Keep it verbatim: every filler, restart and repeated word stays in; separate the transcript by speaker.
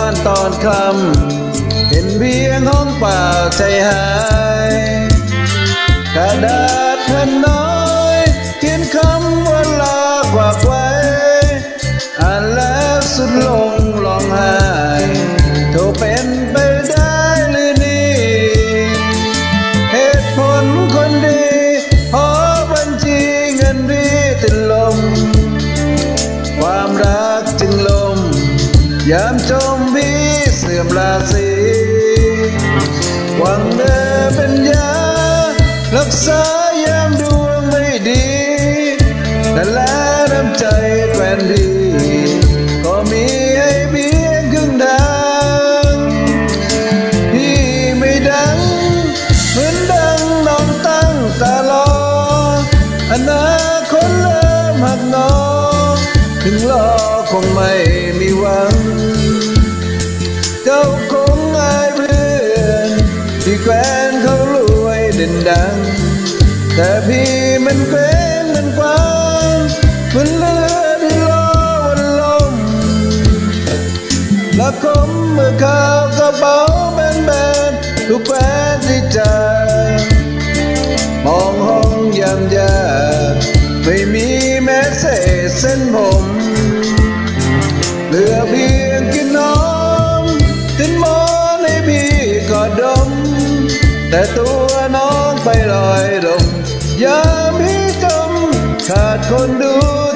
Speaker 1: านตอนคำเห็นเพียงห้องเปล่าใจหายกระดาษแผ่นน้อยเขียนคำว่าลากวากไว้อ่านแล้วสุดลงร้องไห้โธ่เป็นไปได้หรือนี่เหตุผลคนดีขอบัญชีเงินพี่ติดลมความรักจึงลมยามจมพี่เสื่อมราศีหวังเดินเป็นยารักษายามดวงไม่ดีแต่แล้วน้ำใจแฟนดีก็มีให้เพียงครึ่งทางที่ไม่ดังเหมือนดังน้องตั้งตารออนาคตเริ่มหักงอถึงรอคงไม่มีหวังเจ้าคงอายเพื่อนที่แควนเขารวยเด่นดังแต่พี่มันเกรงมันกว้างเหมือนเรือที่ลอยวันลมและคมเมื่อข้าวกระเป๋าแบนแบนทุกแควนที่ใจมองห้องยามยาไม่มีแม้เศษเส้นผมเหลือเพียงกินน้องติดหมอนให้พี่กอดดมแต่ตัวน้องไปลอยลมยามพี่จมขาดคนดู